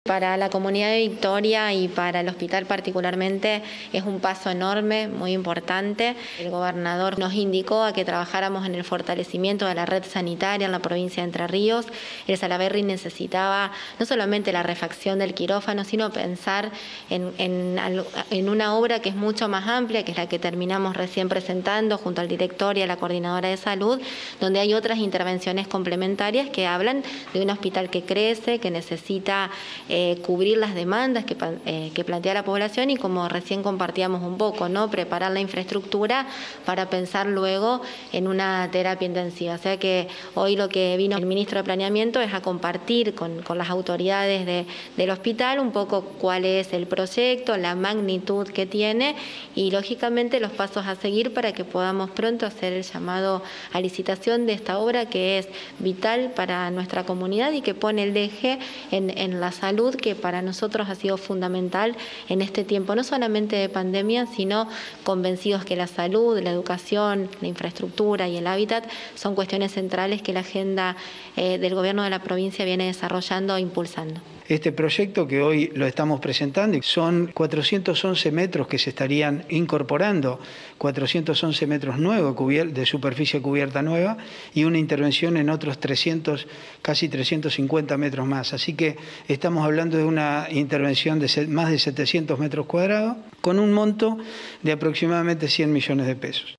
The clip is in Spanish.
Para la comunidad de Victoria y para el hospital particularmente es un paso enorme, muy importante. El gobernador nos indicó a que trabajáramos en el fortalecimiento de la red sanitaria en la provincia de Entre Ríos. El Salaberry necesitaba no solamente la refacción del quirófano, sino pensar en una obra que es mucho más amplia, que es la que terminamos recién presentando junto al director y a la coordinadora de salud, donde hay otras intervenciones complementarias que hablan de un hospital que crece, que necesita cubrir las demandas que plantea la población y, como recién compartíamos un poco, ¿no?, preparar la infraestructura para pensar luego en una terapia intensiva. O sea que hoy lo que vino el ministro de Planeamiento es a compartir con las autoridades del hospital un poco cuál es el proyecto, la magnitud que tiene y lógicamente los pasos a seguir para que podamos pronto hacer el llamado a licitación de esta obra que es vital para nuestra comunidad y que pone el eje en la salud, que para nosotros ha sido fundamental en este tiempo, no solamente de pandemia, sino convencidos que la salud, la educación, la infraestructura y el hábitat son cuestiones centrales que la agenda del gobierno de la provincia viene desarrollando e impulsando. Este proyecto que hoy lo estamos presentando son 411 metros que se estarían incorporando, 411 metros nuevos de superficie cubierta nueva y una intervención en otros 300, casi 350 metros más. Así que estamos hablando de una intervención de más de 700 metros cuadrados con un monto de aproximadamente 100 millones de pesos.